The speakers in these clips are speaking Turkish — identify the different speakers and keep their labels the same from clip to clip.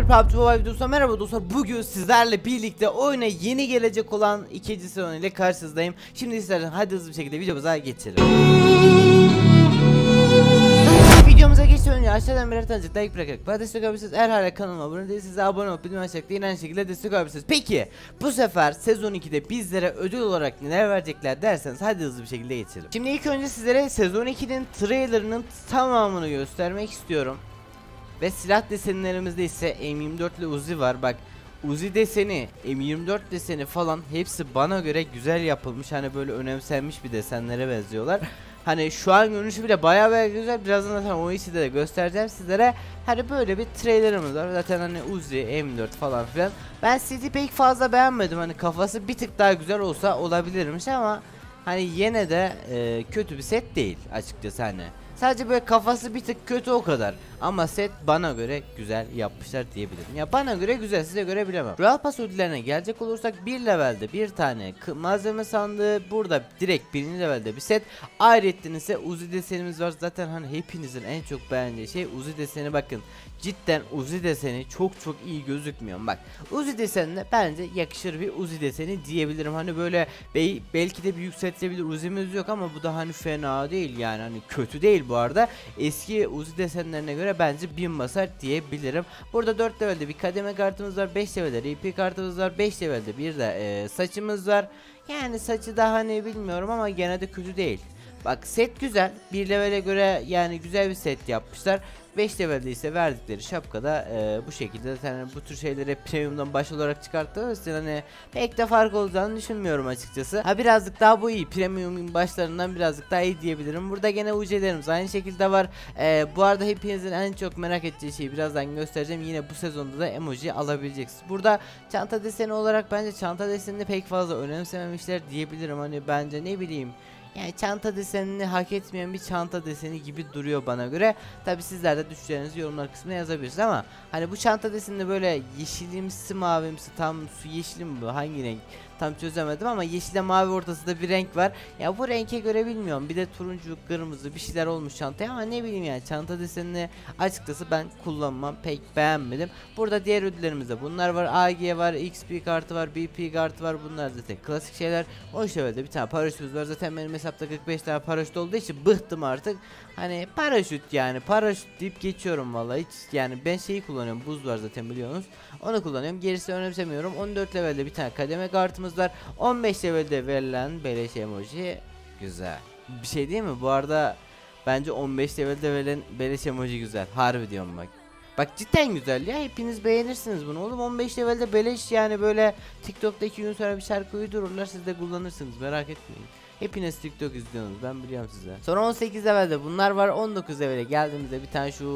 Speaker 1: bir PUBG Mobile videosuna merhaba dostlar. Bugün sizlerle birlikte oyuna yeni gelecek olan ikinci sezon ile karşınızdayım. Şimdi istersen hadi hızlı bir şekilde videomuza geçelim. Videomuza geçmeden önce aşağıdan birer tanecik like bırakarak bana destek olabilirsiniz. Eğer hala kanalıma abone değilseniz abone olup bildirim açarak aynı şekilde destek olabilirsiniz. Peki bu sefer sezon 2'de bizlere ödül olarak neler verecekler derseniz hadi hızlı bir şekilde geçelim. Şimdi ilk önce sizlere sezon 2'nin trailerının tamamını göstermek istiyorum. Ve silah desenlerimizde ise M24 ile Uzi var. Bak, Uzi deseni, M24 deseni falan hepsi bana göre güzel yapılmış. Hani böyle önemsenmiş bir desenlere benziyorlar. Hani şu an görünüşü bile bayağı güzel. Birazdan zaten o işi de göstereceğim sizlere. Hani böyle bir trailerımız var. Zaten hani Uzi, M4 falan filan. Ben City pek fazla beğenmedim. Hani kafası bir tık daha güzel olsa olabilirmiş ama hani yine de kötü bir set değil açıkçası hani. Sadece böyle kafası bir tık kötü o kadar. Ama set bana göre güzel yapmışlar diyebilirim. Ya bana göre güzel, size göre bilemem. Royal Pass ödüllerine gelecek olursak bir levelde bir tane malzeme sandığı, burada direkt birinci levelde bir set. Ayrıca ise Uzi desenimiz var. Zaten hani hepinizin en çok beğendiği şey Uzi deseni. Bakın cidden Uzi deseni çok iyi gözükmüyor. Bak, Uzi desenine bence yakışır bir Uzi deseni diyebilirim. Hani böyle belki de bir yükseltilebilir Uzi'miz yok ama bu da hani fena değil yani, hani kötü değil bu arada. Eski Uzi desenlerine göre bence 1000 basar diyebilirim. Burada 4 levelde bir kademe kartımız var, 5 levelde RP kartımız var, 5 levelde bir de saçımız var. Yani saçı da hani bilmiyorum ama gene de kötü değil. Bak, set güzel. Bir levele göre yani güzel bir set yapmışlar. 5 levelde ise verdikleri şapkada bu şekilde. Zaten bu tür şeyleri premiumdan baş olarak çıkarttığımız için hani pek de fark olacağını düşünmüyorum açıkçası. Ha, birazcık daha bu iyi. Premium'un başlarından birazcık daha iyi diyebilirim. Burada gene UC'lerimiz aynı şekilde var. Bu arada hepinizin en çok merak edeceği şeyi birazdan göstereceğim. Yine bu sezonda da emoji alabileceksiniz. Burada çanta deseni olarak bence çanta desenini pek fazla önemsememişler diyebilirim. Hani bence ne bileyim, yani çanta desenini hak etmeyen bir çanta deseni gibi duruyor bana göre. Tabi sizler de düşüncelerinizi yorumlar kısmına yazabilirsiniz ama hani bu çanta deseninde böyle yeşilimsi mavimsi, tam su yeşili mi bu, hangi renk tam çözemedim ama yeşile mavi ortasında bir renk var. Ya bu renge göre bilmiyorum, bir de turuncu kırmızı bir şeyler olmuş çantaya ama ne bileyim yani çanta desenini açıkçası ben kullanmam, pek beğenmedim. Burada diğer ödüllerimizde bunlar var. AG var, XP kartı var, BP kartı var, bunlar zaten klasik şeyler. O şöyle bir tane paraşütümüz var. Zaten benim hesapta 45 tane paraşüt olduğu için bıktım artık. Hani paraşüt, yani paraşüt deyip geçiyorum vallahi hiç. Yani ben şeyi kullanıyorum, buz var zaten biliyorsunuz, onu kullanıyorum, gerisi önemsemiyorum. 14 levelde bir tane kademe kartımız var. 15 levelde verilen beleş emoji güzel. Bir şey değil mi bu arada? Bence 15 levelde verilen beleş emoji güzel, harbi diyorum bak. Bak cidden güzel ya, hepiniz beğenirsiniz bunu oğlum. 15 levelde beleş, yani böyle TikTok'ta 2 gün sonra bir şarkı uydururlar, siz de kullanırsınız, merak etmeyin. Hepiniz TikTok izliyorsunuz, ben biliyorum size. Sonra 18 levelde bunlar var. 19 levele geldiğimizde bir tane şu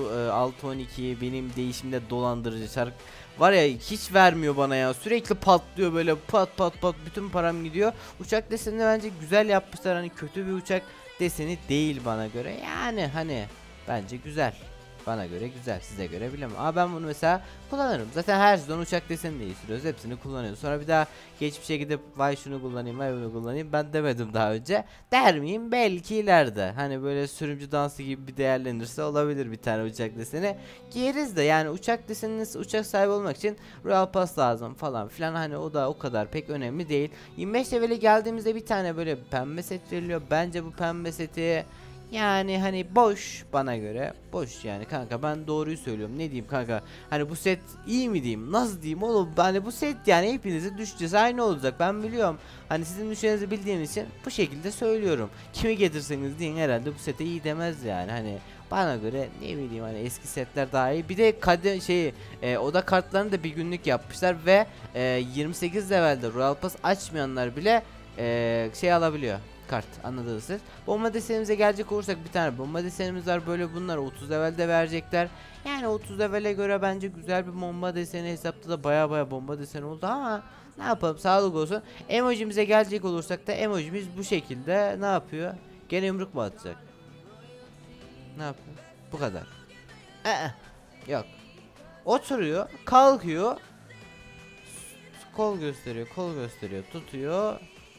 Speaker 1: 612 benim değişimde dolandırıcı şarkı var ya, hiç vermiyor bana ya, sürekli patlıyor böyle, pat bütün param gidiyor. Uçak desenini bence güzel yapmışlar, hani kötü bir uçak deseni değil bana göre, yani hani bence güzel. Bana göre güzel, size göre bilemem. Ama ben bunu mesela kullanırım. Zaten her sezon uçak deseni değiştiriyoruz. Hepsini kullanıyoruz. Sonra bir daha geçmişe gidip vay şunu kullanayım, vay bunu kullanayım ben demedim daha önce. Der miyim? Belki ileride. Hani böyle sürümcü dansı gibi bir değerlenirse olabilir bir tane uçak deseni. Giyeriz de yani uçak deseniniz, uçak sahibi olmak için Royal Pass lazım falan filan. Hani o da o kadar pek önemli değil. 25 levele geldiğimizde bir tane böyle pembe set veriliyor. Bence bu pembe seti yani hani boş, bana göre boş yani kanka, ben doğruyu söylüyorum, ne diyeyim kanka, hani bu set iyi mi diyeyim, nasıl diyeyim oğlum, hani bu set yani hepinizin düşüncesi aynı olacak, ben biliyorum, hani sizin düşüncenizi bildiğim için bu şekilde söylüyorum. Kimi getirseniz deyin herhalde bu sete iyi demez yani, hani bana göre ne bileyim, hani eski setler daha iyi. Bir de oda kartlarını da bir günlük yapmışlar ve 28 levelde Royal Pass açmayanlar bile şey alabiliyor, kart, anladınız siz. Bomba desenimize gelecek olursak bir tane bomba desenimiz var, böyle bunlar 30 levelde verecekler. Yani 30 levele göre bence güzel bir bomba deseni, hesapta da baya bomba deseni oldu ama ne yapalım, sağlık olsun. Emojimize gelecek olursak da emojimiz bu şekilde, ne yapıyor? Gene yumruk mu atacak? Ne yapıyor? Bu kadar. Yok. Oturuyor, kalkıyor, kol gösteriyor, tutuyor.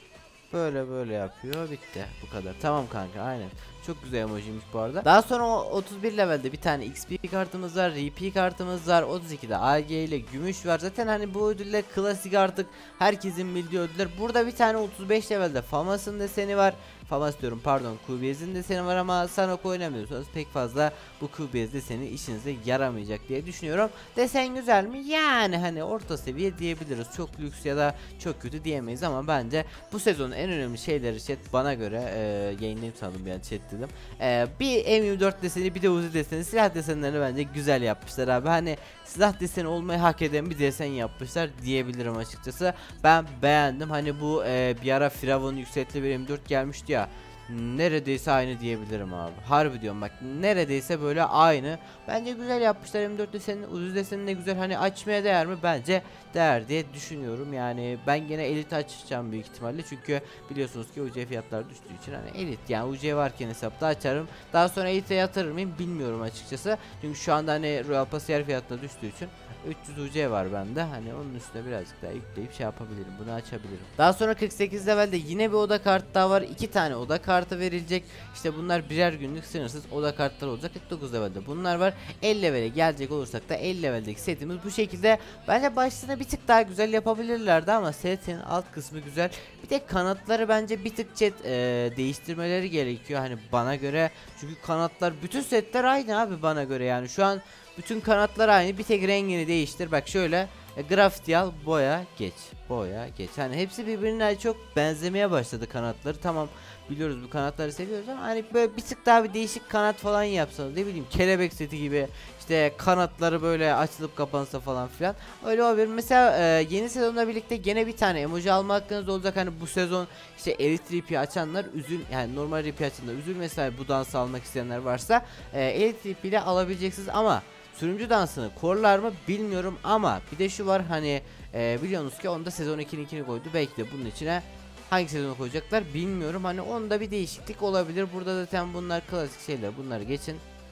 Speaker 1: böyle böyle yapıyor, bitti, bu kadar. Tamam kanka, aynen. Çok güzel emojiymiş bu arada. Daha sonra o 31 levelde bir tane XP kartımız var, RP kartımız var, 32'de AG ile gümüş var. Zaten hani bu ödüller klasik, artık herkesin bildiği ödüller. Burada bir tane 35 levelde Famas'ın deseni var. Famas diyorum, pardon, QBS'in deseni var ama Sanok oynamıyorsanız pek fazla bu QBS deseni işinize yaramayacak diye düşünüyorum. Desen güzel mi? Yani hani orta seviye diyebiliriz. Çok lüks ya da çok kötü diyemeyiz ama bence bu sezonun en önemli şeyleri chat bana göre yayınlayayım sandım, yani chat dedim. Bir M24 deseni, bir de Uzi deseni, silah desenlerini bence güzel yapmışlar abi. Hani silah deseni olmayı hak eden bir desen yapmışlar diyebilirim açıkçası. Ben beğendim. Hani bu bir ara Firavun yükseltili bir M4 gelmişti ya. Neredeyse aynı diyebilirim abi. Harbi diyorum bak, neredeyse böyle aynı. Bence güzel yapmışlar M4 desenini. Uzi deseni de güzel. Hani açmaya değer mi? Bence değer diye düşünüyorum. Yani ben gene elit açacağım büyük ihtimalle. Çünkü biliyorsunuz ki UC fiyatlar düştüğü için hani elit, yani UC varken hesapta açarım. Daha sonra elite yatırır mıyım bilmiyorum açıkçası. Çünkü şu anda hani Royal Pass yer fiyatına düştüğü için 300 UC var bende. Hani onun üstüne birazcık daha yükleyip şey yapabilirim. Bunu açabilirim. Daha sonra 48 levelde yine bir oda kartı daha var. 2 tane oda kartı verilecek. İşte bunlar birer günlük sınırsız oda kartları olacak. 49 levelde bunlar var. 50 levele gelecek olursak da 50 leveldeki setimiz bu şekilde. Bence başlığını bir tık daha güzel yapabilirlerdi ama setin alt kısmı güzel. Bir de kanatları bence bir tık değiştirmeleri gerekiyor hani bana göre. Çünkü kanatlar, bütün setler aynı abi bana göre, yani şu an bütün kanatlar aynı, bir tek rengini değiştir. Bak şöyle grafiti al, boya geç, boya geç. Hani hepsi birbirine çok benzemeye başladı kanatları. Tamam, biliyoruz bu kanatları seviyoruz ama hani böyle bir tık daha bir değişik kanat falan yapsanız, ne bileyim kelebek seti gibi, işte kanatları böyle açılıp kapansa falan filan, öyle olabilir. Mesela yeni sezonla birlikte gene bir tane emoji alma hakkınız olacak. Hani bu sezon işte Elite RP açanlar yani normal RP açanlar üzülmesin, bu dansı almak isteyenler varsa Elite RP ile alabileceksiniz ama sürümcü dansını korlar mı bilmiyorum. Ama bir de şu var, hani biliyorsunuz ki onda sezon 2'ninkini koydu. Belki de bunun içine hangi sezonu koyacaklar bilmiyorum. Hani onda bir değişiklik olabilir. Burada zaten bunlar klasik şeyler, bunları geçin.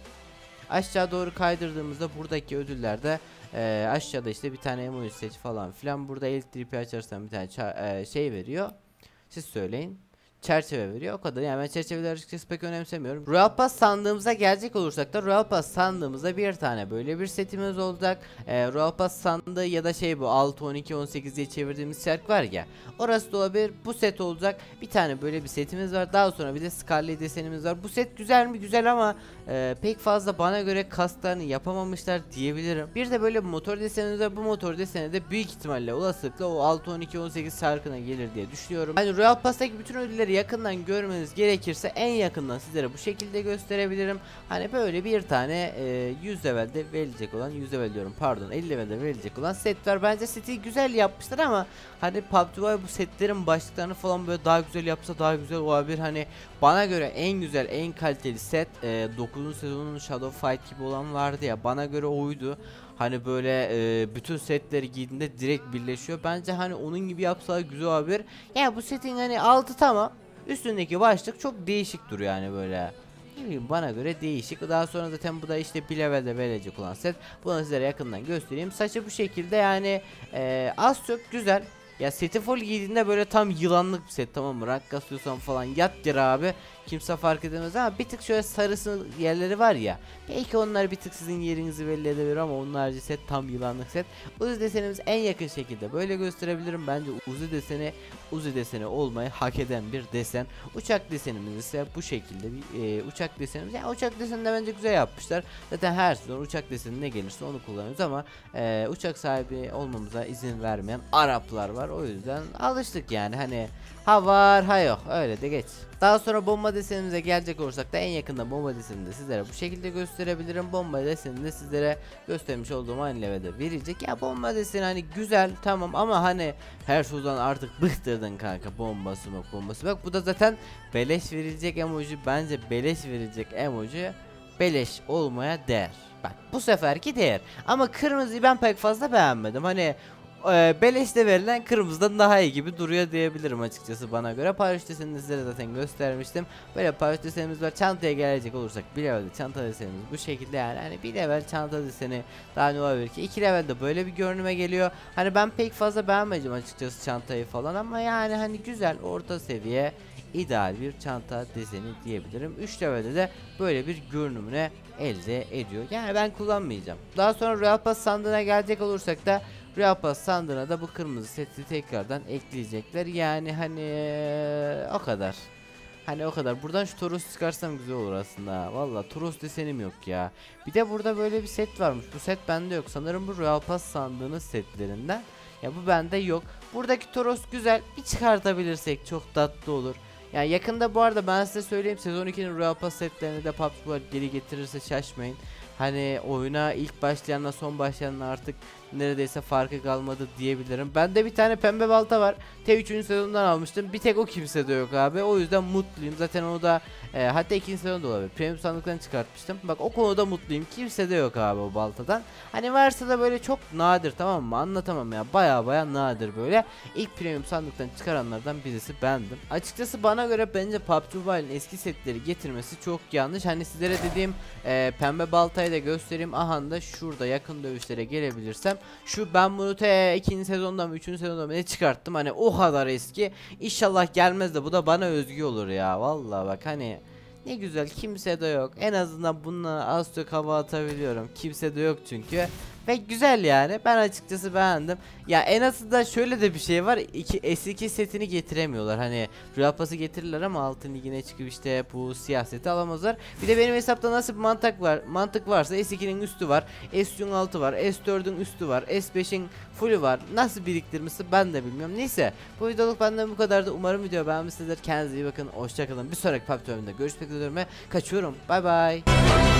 Speaker 1: Aşağı doğru kaydırdığımızda buradaki ödüllerde aşağıda işte bir tane emoji seç falan filan. Burada elektriği açarsan bir tane şey veriyor. Siz söyleyin. Çerçeve veriyor, o kadar. Yani ben çerçeveleri açıkçası pek önemsemiyorum. Royal Pass sandığımıza gelecek olursak da Royal Pass sandığımızda bir tane böyle bir setimiz olacak. Royal Pass sandığı ya da şey, bu 6 12 18 diye çevirdiğimiz şarkı var ya, orası da olabilir. Bu set olacak. Bir tane böyle bir setimiz var. Daha sonra bir de Scarlet desenimiz var. Bu set güzel mi? Güzel ama pek fazla bana göre kaslarını yapamamışlar diyebilirim. Bir de böyle bir motor desenimiz var. Bu motor deseni de büyük ihtimalle, olasılıkla o 6 12 18 şarkına gelir diye düşünüyorum. Hani Royal Pass'taki bütün ödülleri yakından görmeniz gerekirse en yakından sizlere bu şekilde gösterebilirim. Hani böyle bir tane 100 levelde verilecek olan, 100 level diyorum pardon, 50 levelde verilecek olan set var. Bence seti güzel yapmışlar ama hani PUBG Mobile bu setlerin başlıklarını falan böyle daha güzel yapsa daha güzel olabilir. Hani bana göre en güzel, en kaliteli set 9. sezonun Shadow Fight gibi olan vardı ya, bana göre oydu. Hani böyle bütün setleri giydiğinde direkt birleşiyor. Bence hani onun gibi yapsalar güzel olabilir. Ya bu setin hani altı tamam. Üstündeki başlık çok değişik duruyor yani böyle. Ne bileyim, bana göre değişik. Daha sonra zaten bu da işte bir levelde verecek olan set. Bunu sizlere yakından göstereyim. Saçı bu şekilde, yani az çok güzel. Ya seti full giydiğinde böyle tam yılanlık bir set, tamam mı? Rank kasıyorsan falan yat yere abi, kimse fark edemez ama bir tık şöyle sarısı yerleri var ya, belki onlar bir tık sizin yerinizi belli edebilir ama onun harici set tam yılanlık set. Uzi desenimiz en yakın şekilde böyle gösterebilirim. Bence Uzi deseni olmayı hak eden bir desen. Uçak desenimiz ise bu şekilde bir uçak desenimiz. Yani uçak desenini de bence güzel yapmışlar. Zaten her sezon uçak deseni ne gelirse onu kullanıyoruz ama uçak sahibi olmamıza izin vermeyen Araplar var. O yüzden alıştık yani, hani ha var ha yok, öyle de geç. Daha sonra bomba desenimize gelecek olursak da en yakında bomba desenini de sizlere bu şekilde gösterebilirim. Bomba desenini de sizlere göstermiş olduğum aynı levede verecek. Ya bomba deseni hani güzel tamam ama hani her şeyden artık bıktırdın kanka, bombası bak bombası bak. Bu da zaten beleş verilecek emoji, bence beleş verilecek emoji beleş olmaya değer. Bak bu seferki değer ama kırmızıyı ben pek fazla beğenmedim. Hani beleşte verilen kırmızıdan daha iyi gibi duruyor diyebilirim açıkçası bana göre. Paraşüt desenini sizlere zaten göstermiştim. Böyle paraşüt desenimiz var. Çantaya gelecek olursak bir levelde çanta desenimiz bu şekilde yani. Hani bir level çanta deseni daha ne olabilir ki? 2 levelde böyle bir görünüme geliyor. Hani ben pek fazla beğenmedim açıkçası çantayı falan ama yani hani güzel, orta seviye, ideal bir çanta deseni diyebilirim. 3 levelde de böyle bir görünümüne elde ediyor. Yani ben kullanmayacağım. Daha sonra Royal Pass sandığına gelecek olursak da Royal Pass sandığına da bu kırmızı seti tekrardan ekleyecekler. Yani hani o kadar. Hani o kadar. Buradan şu Toros çıkarsam güzel olur aslında. Valla Toros desenim yok ya. Bir de burada böyle bir set varmış. Bu set bende yok. Sanırım bu Royal Pass sandığının setlerinden. Ya bu bende yok. Buradaki Toros güzel. Bir çıkartabilirsek çok tatlı olur. Yani yakında bu arada ben size söyleyeyim, sezon 2'nin Royal Pass setlerini de PUBG geri getirirse şaşmayın. Hani oyuna ilk başlayanla son başlayanla artık neredeyse farkı kalmadı diyebilirim. Bende bir tane pembe balta var. T3. sezondan almıştım. Bir tek o kimsede yok abi. O yüzden mutluyum. Zaten onu da hatta 2. sezonda olabilir. Premium sandıktan çıkartmıştım. Bak o konuda mutluyum. Kimsede yok abi o baltadan. Hani varsa da böyle çok nadir, tamam mı? Anlatamam ya. Baya nadir böyle. İlk premium sandıktan çıkaranlardan birisi bendim. Açıkçası bana göre bence PUBG Mobile'in eski setleri getirmesi çok yanlış. Hani sizlere dediğim pembe baltayı da göstereyim. Aha da şurada yakın dövüşlere gelebilirsem. Şu ben bunu 2. sezonda mı 3. sezonda mı ne çıkarttım, hani o kadar eski. İnşallah gelmez de bu da bana özgü olur ya. Vallahi bak hani ne güzel, kimse de yok. En azından bununla az çok hava atabiliyorum. Kimse de yok çünkü. Ve güzel yani. Ben açıkçası beğendim. Ya en azından şöyle de bir şey var. S2 setini getiremiyorlar. Hani Royal Pass'ı getirirler ama altın ligine çıkıp işte bu siyah seti alamazlar. Bir de benim hesapta nasıl bir mantık varsa S2'nin üstü var. S3'ün altı var. S4'ün üstü var. S5'in full'ü var. Nasıl biriktirmesi ben de bilmiyorum. Neyse. Bu videoluk benden bu kadardı. Umarım video beğenmişsinizdir. Kendinize iyi bakın. Hoşçakalın. Bir sonraki PUBG bölümünde görüşmek üzere. Kaçıyorum. Bay bay.